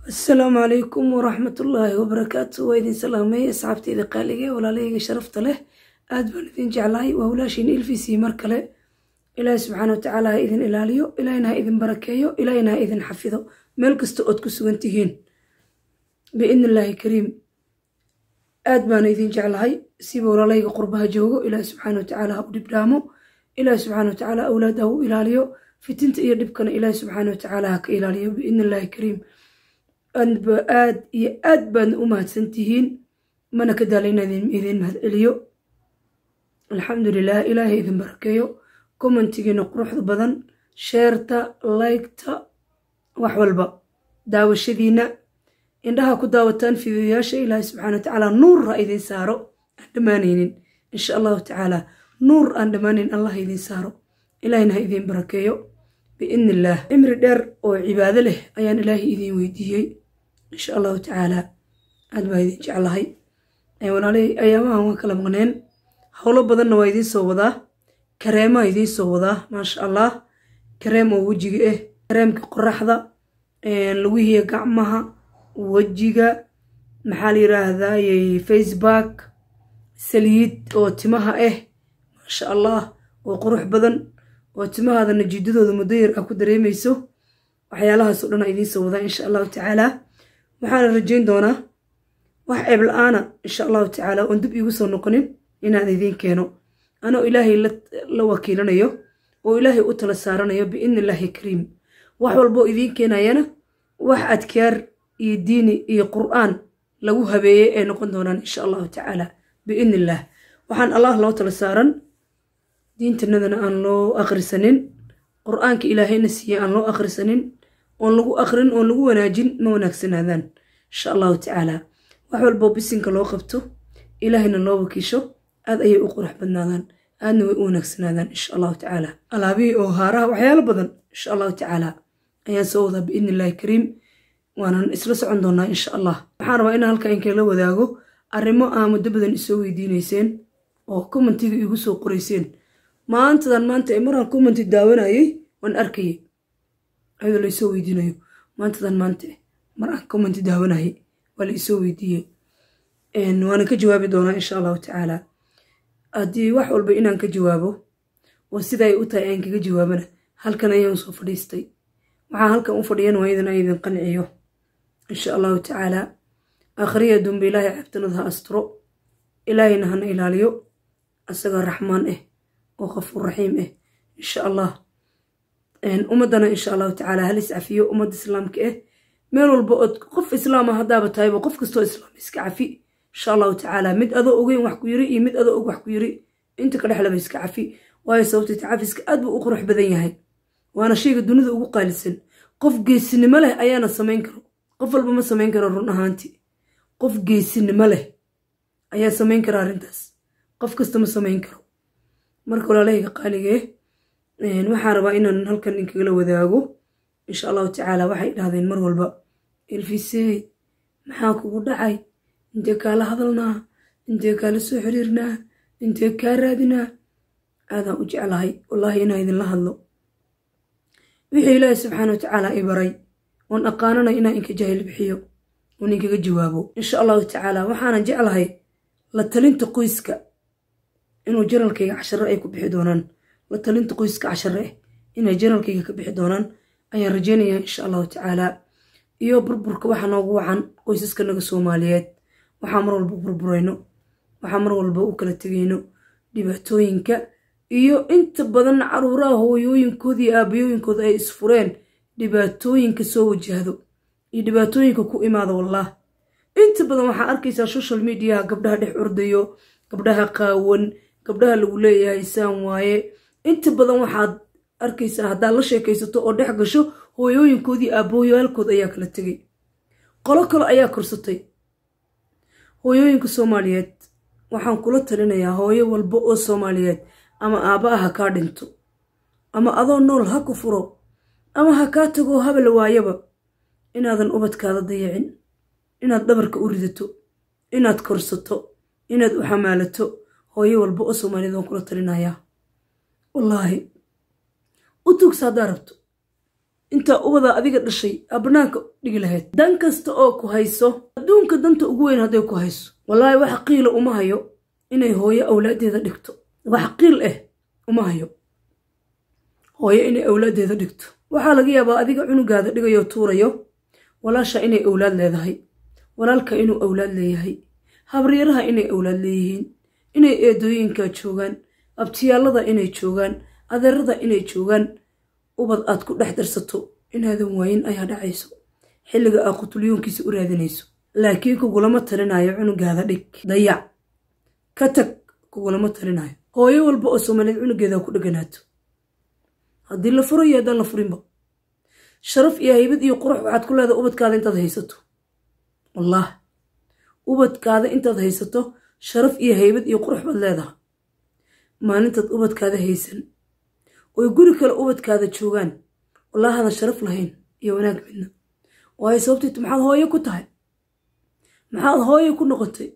السلام عليكم ورحمة الله وبركاته. وإذن سلامي أصحابتي إذا قالي ولا لي شرفت له أدبن إذن جعلي وأولاشين إلفيسي مركله إلهي سبحانه وتعالى إذن إلاليو إلينا إذن بركيو إلينا إذن حفظو ملكستو أدكسو انتهين بإذن الله كريم أدبن إذن جعلي سيبو ولا لي قربها جوغو إلهي سبحانه وتعالى ودبدامو إلهي سبحانه وتعالى أولاده إلاليو في تنت إيردبكنا إلهي سبحانه وتعالى هك إلاليو بإذن الله كريم أد بان أمهات سنتهين من كدالين إذن مهد إليو الحمد لله إلهي إذن بركيو كومنتيجي نقروح بدن شيرتا لايكتا وحولبا داو الشدينا إنها كداوتان في ذياشة إلهي سبحانه وتعالى نور إذن سارو أندمانين إن شاء الله تعالى نور أندمانين الله إذن سارو إلهينا إذن بركيو بإذن الله إمر دير وعبادة له أيان إلهي إذن ويديهي إن شاء الله تعالى أدبا إذن جعلهاي أيوان علي أيامها وكلا مغنين حولو بدن ويدين سوودا كريمة يدين سوودا ما شاء الله كريمة ووجيغ كريم كقرحة لويه قعمها ووجيغ محالي راهدا فيسباك سليد وتمها ما شاء الله وقروح بدن وتمها هذا نجدده ذو مدير أكو دريميسو وحيالها سؤلنا يدين سوودا إن شاء الله تعالى waxaan rajayn doonaa wax eebl aana insha Allah ta'ala oo dib igu soo noqonin inaan idin keeno ano ilaahay la wakiilanayo oo ilaahay u tala saaranayo bi'inillaahi kariim wax walbo idin keenayana wax adkaar iyo diini iyo qur'aan lagu habeeyay ee noqon doonaan insha Allah ta'ala bi'inillah waxaan Allah loo tala saaran diintanadana aan loo akhrisanin qur'aanka ilaahayna siiyay aan loo akhrisanin ونلقو آخرين ونلقو وناجين ما ونكسن هذان إن شاء الله تعالى وحول بوبسين كلو قبتو إلهنا الله وكيشو هذا أي أقرح بنادان أنو ونكسن هذان إن شاء الله تعالى الأبي وهارا وحيال بدن إن شاء الله تعالى أيان سوذا بإذن الله الكريم وانا إسلس عندنا إن شاء الله حاروا إن هالك إنك لو ذاقو الرماء آمد بدن إسوي دينيسين وكم من تيجي يقصوا قريسين ما أنت ذن ما أنت إمرها كم من تداوين أيه ونأركي هذا اللي يسوي دينيو ما أنت ذن ما أنت مرة كومنت داوناهي ولا يسوي دي إن وأنا كجوابي دونا إن شاء الله تعالى أدي وحول بإنان كجوابه وسيدا يؤتى إنك كجوابنا هل كان ينصو فريستي مع هل كان فريان وإذن قنعيه إن شاء الله تعالى آخرية دون بالله عبتنا أسترو إلهي نهن إلاليو أسقى الرحمن وغفور رحيم إن شاء الله أمدنا إن شاء الله تعالى هل يسعفيه أمد إسلامك ميل والبؤد قف إسلام هذا بتايب وقف كستو إسلام يسكعفي إن شاء الله تعالى مد أذو أوجين وحكو يري مد أذو أوج وحكو يري أنت كده حلا بيسكعفي وهي صوت تعافيسك أدب أقرح بدنيا هاي وأنا شيء الدنيا ذو قالسن قف جيسن مله أيانا سمينكرو قف البما سمينكرو رنا هانتي قف جيسن مله أيا سمينكرو رنتس قف كستو سمينكرو مركول عليه قالي waxaan rabaa inaan halkan inkagala wadaago insha Allah ta'ala waxay dhahdeen mar walba ilfisay maxaa kugu dhacay intee kala hadalnaa intee kala soo xiriirnaa intee ka raadinaa aada u jeclahay wallahi inaan idin la hadlo wixii Ilaahay subhanahu wa ta'ala ibaray oon aqaanana inaan inka jahil bixiyo oon inkaga jawaabo insha Allah ta'ala waxaan jeclahay la talinta qoyska inuu jiralkayga 10 ay ku bixi doonaan وتلنت قيسك 10 إن جنرالكي كبيح دونان أي رجيني إن شاء الله تعالى إيو بربرك وحنا وعن قيسك نجا سوماليات وحمروا البربرينو وحمروا البوكلة تجينو دبعتوينك إيو أنت بدن عرورا هو ينكذي أبيو ينكذ أي إسفرين دبعتوينك سو جهدو دبعتوينك كو إماذا والله أنت بدن وحاركيس السوشيال ميديا قبلها دح أرديو قبلها قاون قبلها الولاية يسان وايه inta badan waxaad arkaysaa hadaa la sheekaysato oo dhex gasho hooyooyinkoodii aabooyaalkood ayaa kala tagay qolo kale ayaa korsatay hooyooyinka Soomaaliyeed waxaan kula talinayaa hooyo walba oo Soomaaliyeed ama aabaha ka dhinto ama adoo nool ha ku furo ama ha ka tago habal waayaba inaadan ubadkaada dayacin inaad dhabarka u ridato inaad korsato inaad u xamaalato hooyo walba oo Soomaaliyeed oo kula talinayaa والله أتوك صدرت انت اوضا اديك دشي ابناك دغ لهيد دان كاستا او ku hayso adduunka danta ugu weyn haday ku hayso wallahi waxa qiil uma hayo inay hooyo awlaadeeda dhigto waxa qiil uma hayo hooyo inay awlaadeeda dhigto waxa laga yaabaa adiga cunugaada dhigayo tuurayo walaasha inay awlaad leedahay walaalka inuu awlaad leeyahay habriyaraha inay awlaad leeyihiin inay eedooyinka joogan abtiyaalada inay joogan adeerada inay joogan ubad aad ku dhex darsato inaadan waayin ayaa dhacayso xilliga aad qutulyoonkiisa u raadinayso laakiin kugulama talinayo cunugaada dhig dayac ka tag kugulama talinayo hooyo walba oo Soomaaliyeed cunugeeda ku dhaganaato haddii la furo iyo haddaan la furinba sharaf iyo haybad iyo qurux waxaad ku leedahay ubadkaada intaad haysato wallah ubadkaada intaad haysato sharaf iyo haybad iyo qurux baad leedahay maalintaad ubadkaada haysan oo guri kale ubadkaada joogan wallah hada sharaf lahayn iyo wanaag midna way sababtay maxaad hooyo ku tahay maxaad hooyo ku noqotay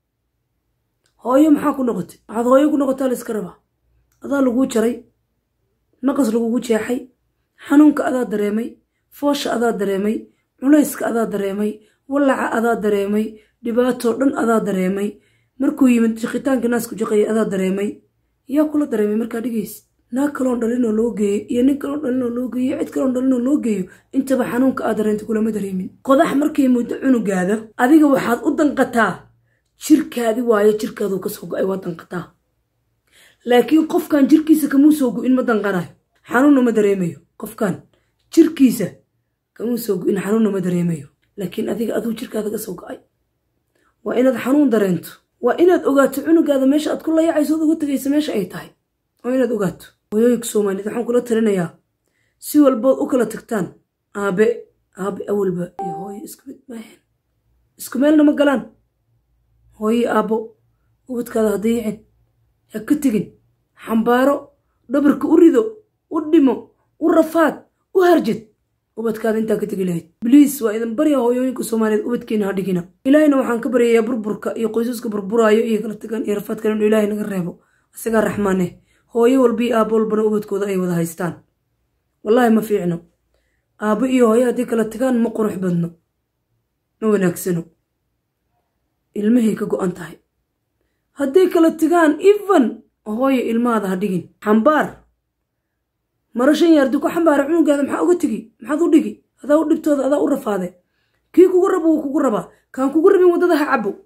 hooyo maxaa ku noqotay waxaad hooyo ku noqotay la iska rabaa adaa lagu jaray naqas lagu jeexay xanuunka adaa dareemay foosha adaa dareemay culayska adaa dareemay walaca adaa dareemay dhibaato dhan adaa dareemay markuu yimid jiqitaanka naasku jiqay adaa dareemay yaa kula dareemay markaa dhigays naa kaloon dhalinoo loo geeyo iyo nin kaloon dhalinoo loo geeyo cid kaloon dhalinoo loo geeyo intaba xanuunka aad dareentay kulama dareemin qodax markay muddo cunugaada adiga waxaad u danqataa jirkaadi waayo jirkaadu ka soo go'ay waa danqataa laakiin qofkan jirkiisa kamuu soo go'in ma danqanayo xanuunna ma dareemayo qofkan jirkiisa kamuu soo go'in xanuunna ma dareemayo laakiin adiga aduu jirkaada ka soo go'ay waa inaad xanuun dareento waa inaad ogaato cunugaada meesha aad ku layacayso uga tagaysa meesha ay tahay waa inaad ogaato hooyooyinka Soomaaliyeed waxaan kula talinayaa si walbood u kala tagtaan aabe awalba iyo hooyo isku mid maahan isku meelna ma galaan hooyo aabo ubadkaada hadayicin ha ka tegin xambaaro dhabarka u rido u dhimo u rafaad u harjid ubadkaada intaa ka tegi lahayd bliis waa idan barya hooyooyinka Soomaaliyeed ubadkeena ha dhigina ilaahayna waxaan ka baryayaa burburka iyo qoysaska burburaayo iyo kala tagaan iyo rafaadka inuu ilaahay naga reebo isaga raxmaane hooyo walbii aabo walbana ubadkooda ay wada haystaan wallahi ma fiicno aabo iyo hooyo haddii kala tagaan ma qurux badno ma wanaagsano ilmahay ka go'an tahay haddii kala tagaan even hooyo ilmaada ha dhigin xambaar marashan yardi ku xambaara cunugaada maxaa uga tegi maxaad u dhigi adaa u dhibtooda adaa u rafaade kii kugu rabo wuu kugu rabaa kaan kugu rabin waddada ha cabo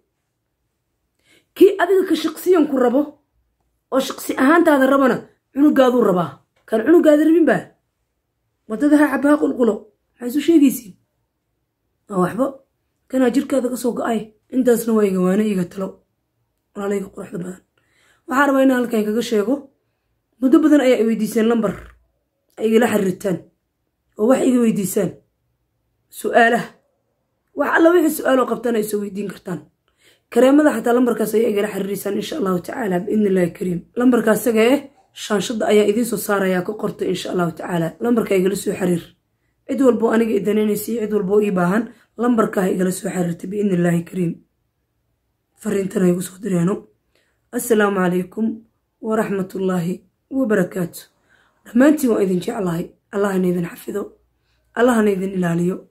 kii adiga ka shaqsiyan ku rabo oo shaqsi ahaantaada rabana cunugaaduu rabaa kan cunugaada rabin baa waddada ha cabo ha qulqulo maxaa isu sheegaysiin waxba kanaa jirkaada ka soo go'ay intaasna waa iga waana iga talo walaalayga quruxda badan waxaa rabaa inaan halkan kaga sheego muddo badan ayaa i weydiiseen lambar ay igala xiriirtaan oo wax iga weydiisaan su'aalaha wax alla wixii su'aalo qabtaan ay soo weydiin kartaan kareemada xataa lambarkaas ayaa igala xiriirisaan insha allahu tacaala biidnillaahi kariim lambarkaas isaga shaanshada ayaa idiin soo saarayaa ka qorta insha allahu tacaala lambarka igala soo xiriir cid walbo aniga idanaynaysay cid walbo ii baahan lambarka igala soo xiriirta biidnillaahi kariim fariintana igu soo direeno assalaamu calaykum waraxmatullaahi wabarakaatu dhammaantiin waa idin jeclahay allahana idin xafido allahana idin ilaaliyo